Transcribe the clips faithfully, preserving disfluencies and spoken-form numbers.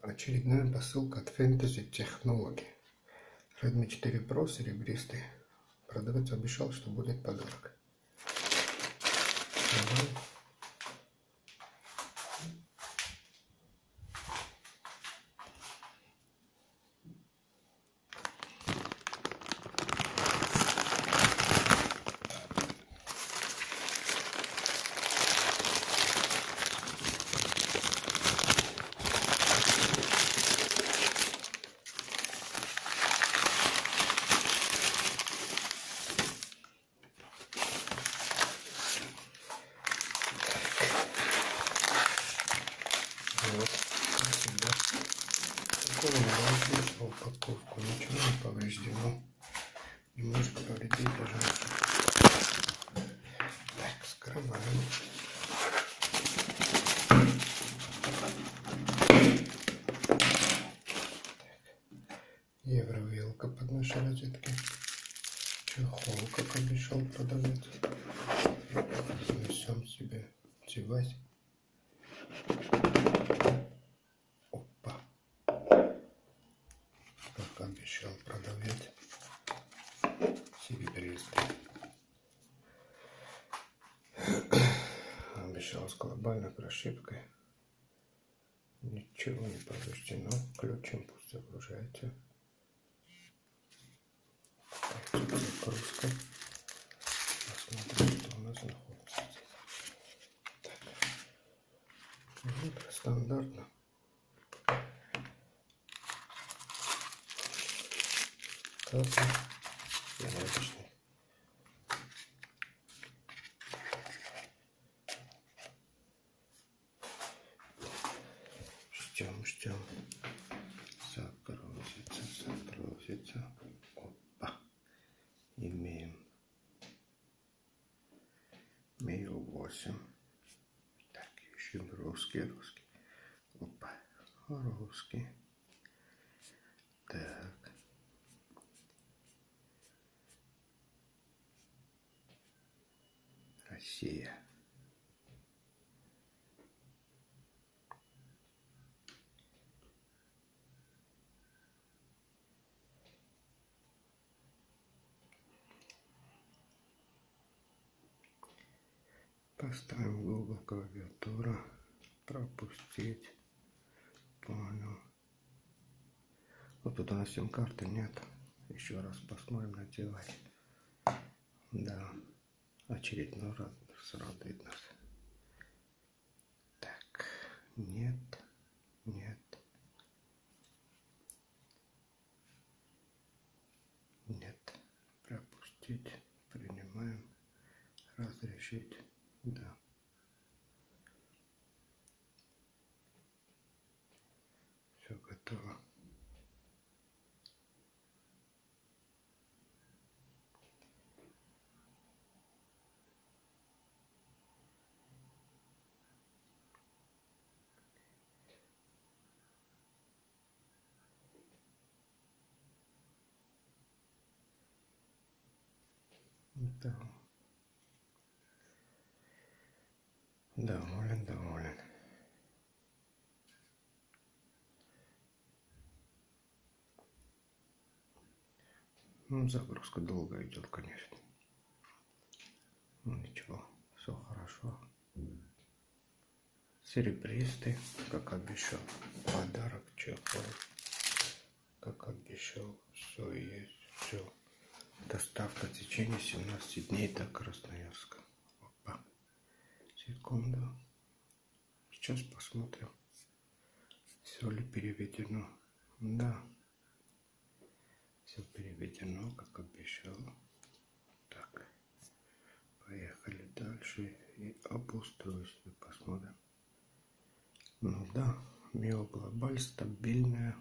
Очередная посылка от Fantasy Technology. Redmi четыре Pro серебристый. Продавец обещал, что будет подарок. Давай. Вот, всегда. Такого не упаковку, ничего не повреждено. Немножко повредить даже. Так, скрываем. Евровилка под наши розетки. Чехол, как обещал продавец. Несем себе девайс. Опа. Как обещал продавец. Серебристый. Обещал с глобальной прошивкой. Ничего не повреждено. Включим, пусть загружается. Загрузка. Посмотрим, что у нас находится здесь. Так. Вот, стандартно. Красный. Ярочный. Ждем, ждем. Загрузится, загрузится. Опа. Имеем Мейл восемь. Так, ищем русский, русский. Опа. Русский. Так. Россия. Поставим Google клавиатура. Пропустить. Понял. Вот тут у нас сим-карты нет. Еще раз посмотрим на девайс. Да. Очередной раз радует нас. Так. Нет. Нет. Нет. Пропустить. Принимаем. Разрешить. Да. Все готово. Да. Доволен, доволен. Ну, загрузка долго идет, конечно. Ну, ничего, все хорошо. Серебристый, как обещал. Подарок, чехол. Как обещал, все есть, все. Доставка в течение семнадцати дней до Красноярска. Опа. Секунду. Сейчас посмотрим, все ли переведено. Да. Все переведено, как обещал. Так. Поехали дальше и обустройство посмотрим. Ну да. Мейл Глобаль стабильная.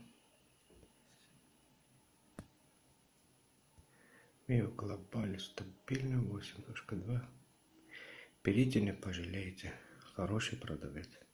Мейл Глобаль стабильно восемь точка два. Берите, не пожалеете. Хороший продавец.